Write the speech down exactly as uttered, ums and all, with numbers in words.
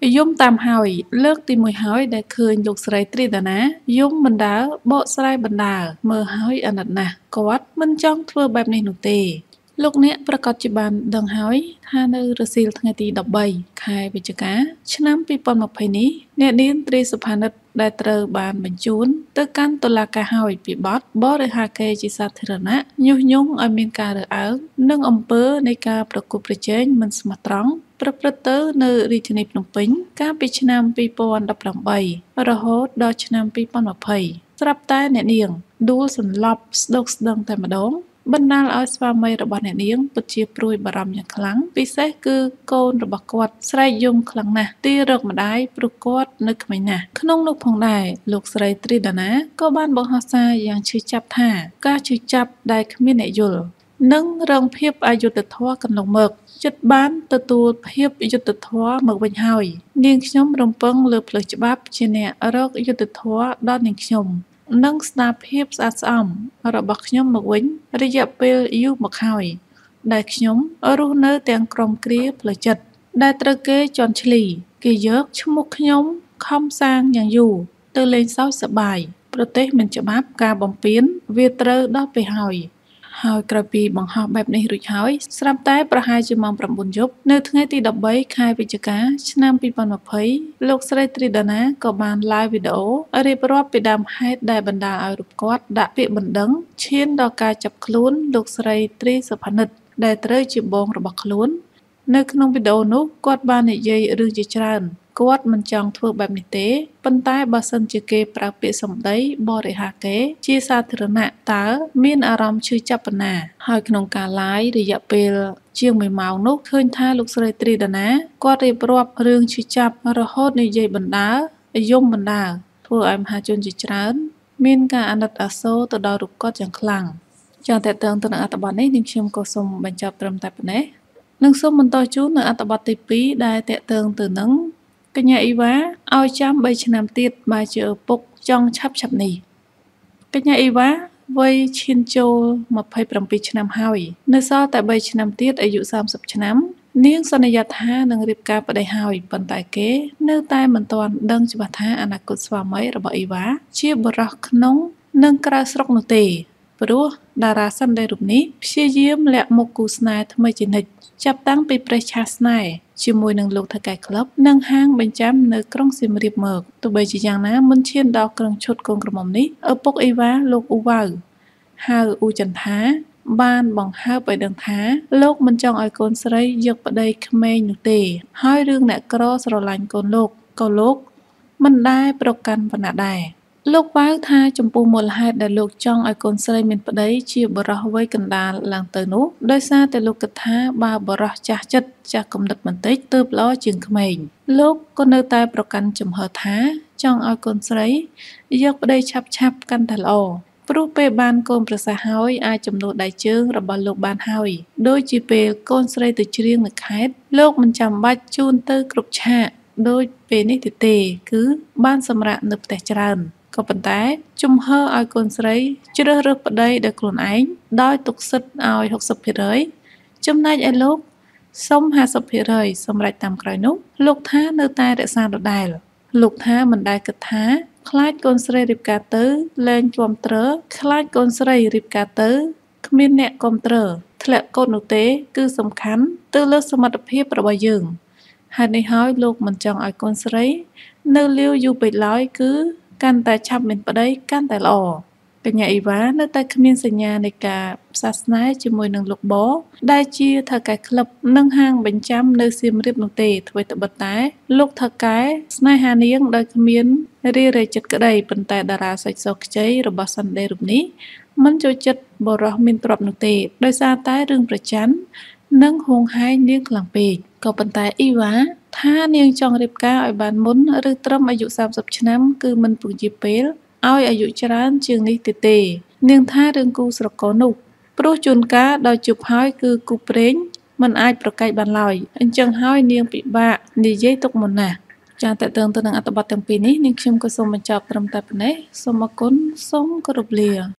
យំតាមហើយលើកទីមួយហើយដែលឃើញលោកស្រីត្រីតាណាយំបណ្ដើរបកស្រាយបណ្ដើរមើលហើយអាណិតណាស់គាត់មិនចង់ធ្វើបែបនេះនោះទេលោកអ្នកប្រកាសជាបានដឹងហើយថានៅរសៀលថ្ងៃទីដប់បីខែវិច្ឆិកាឆ្នាំពីរពាន់ម្ភៃនេះអ្នកនាងត្រីសុផានិតដែលត្រូវបានបញ្ជូនទៅកាន់តុលាការហើយពីបទបរិហាកេរជាសាធារណៈញុះញង់ឲ្យមានការរើសអើងនិងអំពើនៃការប្រកួតប្រជែងមិនស្មោះត្រង់ប្រព្រឹត្តទៅនៅរាជធានីភ្នំពេញកាលពីឆ្នាំពីរពាន់ដប់ប្រាំបីរហូតដល់ឆ្នាំពីរពាន់ម្ភៃស្រាប់តែអ្នកនាងដួលសន្លប់ស្ដុកស្ដឹងតែម្ដងបណ្ដាលឲ្យស្វាមីរបស់អ្នកនាងពិតជាព្រួយបារម្ភយ៉ាងខ្លាំងពិសេសគឺកូនរបស់គាត់ស្រែកយំខ្លាំងណាស់ទីរកម្ដាយព្រោះគាត់នៅក្មេងណាស់ក្នុងនោះផងដែរលោកស្រីត្រីដាណាក៏បានបង្ហោះសារយ៉ាងឈឺចាប់ថាការឈឺចាប់ដែលគ្មានអ្នកយល់និងរងភាពអយុត្តិធម៌កន្លងមកចិត្តបានទទួលភាពយុត្តិធម៌មកវិញហើយនាងខ្ញុំរំពឹងលើផ្លូវច្បាប់ជាអ្នករកយុត្តិធម៌ដល់នាងខ្ញុំនិងស្ដារភាពស្អាតស្អំរបស់ខ្ញុំមកវិញរយៈពេលយូរមកហើយដែលខ្ញុំរស់នៅទាំងក្រុមគ្រាផ្លូវចិត្តដែលត្រូវគេជន់ឈ្លីគេយកឈ្មោះខ្ញុំខំសាងយ៉ាងយូរទៅលេងសើចសប្បាយប្រទេសមិនច្បាប់ការបំពានវាត្រូវដល់ពេលហើយហើយក្រោយពីបង្ហោះបែបនេះរួចហើយស្រាប់តែប្រហែលជាម៉ោងប្រាំបួនយប់នៅថ្ងៃទីដប់បីខែវិច្ឆិកាឆ្នាំពីរពាន់ម្ភៃលោកស្រីត្រីដាណាក៏បាន live វីដេអូរៀបរាប់ពីដើមហេតុដែលបណ្ដាលឲ្យរូបគាត់ដាក់ពាក្យបណ្ដឹងឈានដល់ការចាប់ខ្លួនលោកស្រីត្រីសុផានិតដែលត្រូវជាបងរបស់ខ្លួននៅក្នុងវីដេអូនោះគាត់បាននិយាយរឿងជាច្រើនគាត់មិនចង់ធ្វើបែបនេះទេប៉ុន្តែបើសិនជាគេប្រើពាក្យសម្ដីបរិហាកេរជាសាធារណៈតើមានអារម្មណ៍ឈឺចាប់ប៉ុណ្ណាហើយក្នុងការ live រយៈពេលជាងមួយម៉ោងនោះឃើញថាលោកស្រីត្រីដាណាគាត់រៀបរាប់រឿងឈឺចាប់រហូតនិយាយបណ្ដើរយំបណ្ដើរធ្វើឲ្យមហាជនជាច្រើនមានការអាណិតអាសូរទៅដល់រូបគាត់យ៉ាងខ្លាំងចា៎តើតើទៅនឹងអត្ថបទនេះនាងខ្ញុំក៏សូមបញ្ចប់ត្រឹមតែប៉ុណ្ណេះនឹងសូមបន្តជូននៅអត្ថបទទីពីរដែលតេតើងទៅនឹងកញ្ញាអ៊ីវ៉ាឲ្យចាំបីឆ្នាំទៀតបើជាឪពុកចង់ឆាប់ឆាប់នេះកញ្ញាអ៊ីវ៉ាវ័យឈានចូលម្ភៃប្រាំពីរឆ្នាំហើយនៅសល់តែបីឆ្នាំទៀតអាយុសាមសិបឆ្នាំនាងសន្យាថានឹងរៀបការប្តីហើយប៉ុន្តែគេនៅតែមិនទាន់ដឹងច្បាស់ថាអនាគតស្វាមីរបស់អ៊ីវ៉ាជាបុរសក្នុងនិងក្រៅស្រុកនោះទេព្រោះតារាសម្ដែងរូបនេះព្យាយាមលាក់មុខគូស្នេហ៍ថ្មីជានិច្ចចាប់តាំងពីប្រេះឆាស្នេហ៍ជាមួយនឹងលោកថៅកែក្លឹបនិងហាងបញ្ចាំនៅក្រុងសៀមរាបមកទោះបីជាយ៉ាងណាមិនឈានដល់ក្រុងឈុតកូនក្រមុំនេះឪពុកអ៊ីវ៉ាលោកអ៊ូវ៉ៅហៅអ៊ូចន្ទថាបានបង្ហើបឲ្យដឹងថាលោកមិនចង់ឲ្យកូនស្រីយកប្តីក្មេងនោះទេហើយរឿងអ្នកក្រស្រឡាញ់កូនលោកក៏លោកមិនដែលប្រកាន់ប៉ុណ្ណាដែរលោកវ៉ៅថាចំពោះមូលហេតុដែលលោកចង់ឲ្យកូនស្រីមានប្តីជាបរិសវ័យកណ្ដាលឡើងទៅនោះដោយសារតែលោកគិតថាបើបរិសចាស់ចិត្តចាស់គំនិតបន្តិចទើបល្អជាងក្មេងលោកក៏នៅតែប្រកាន់ជំហរថាចង់ឲ្យកូនស្រីយកប្តីឆាប់ឆាប់កាន់តែល្អព្រោះពេលបានកូនប្រសាហើយអាចចំនួនដៃជើងរបស់លោកបានហើយដូចជាពេលកូនស្រីទៅច្រៀងនៅខេត្តលោកមិនចាំបាច់ជូនទៅគ្រប់ឆាកដូចពេលនេះទេទេគឺបានសម្រាប់នៅផ្ទះច្រើនក៏ប៉ុន្តែជំហរឲ្យកូនស្រីជ្រើសរើសប្តីដោយខ្លួនឯងដោយទុកសិទ្ធឲ្យហុកសិបភាគរយចំណែកឯលោកសុំហាសិបភាគរយសម្រាប់តាមក្រោយនោះលោកថានៅតែរក្សាដដែលលោកថាមិនដែលគិតថាខ្លាចកូនស្រីរៀបការទៅលែងគាំទ្រខ្លាចកូនស្រីរៀបការទៅគ្មានអ្នកគាំទ្រធ្លាក់កូននោះទេគឺសំខាន់ទៅលើសមត្ថភាពរបស់យើងហេតុនេះហើយលោកមិនចង់ឲ្យកូនស្រីនៅលាវយូរពេកឡើយគឺកាន់តែឆាប់មានប្តីកាន់តែល្អកញ្ញាអ៊ីវ៉ានៅតែគ្មានសញ្ញានៃការផ្សះស្នេហ៍ជាមួយនឹងលោកបដែលជាថៅកែក្លឹបនិងហាងបញ្ចាំនៅសៀមរាបនោះទេអ្វីត្បិតតែលោកថៅកែស្នេហានាងដោយគ្មានរារែកចិត្តក្តីប៉ុន្តែតារាសាច់សខ្ចីរបស់សន្តិរូបនេះមិនចូលចិត្តបរិសមានទ្រព្យនោះទេដោយសារតែរឿងប្រច័ណ្ឌនិងហួងហែងនាងខ្លាំងពេកក៏ប៉ុន្តែអ៊ីវ៉ាថានាងចង់រៀបការឲ្យបានមុនឬត្រឹមអាយុសាមសិបឆ្នាំគឺមិនពន្យាពេលឲ្យអាយុច្រើនជាងនេះទេទេនាងថារឿងគូស្រករនោះព្រោះជួនកាលដល់ជប់ហើយគឺគូព្រេងមិនអាចប្រកែកបានឡើយអញ្ចឹងហើយនាងពិបាកនិយាយទុកមុនណាស់ចាតើតើទៅនឹងអត្ថបទទាំងពីរនេះនាងខ្ញុំក៏សូមបញ្ចប់ត្រឹមតែប៉ុណ្ណេះសូមអរគុណសូមគោរពលា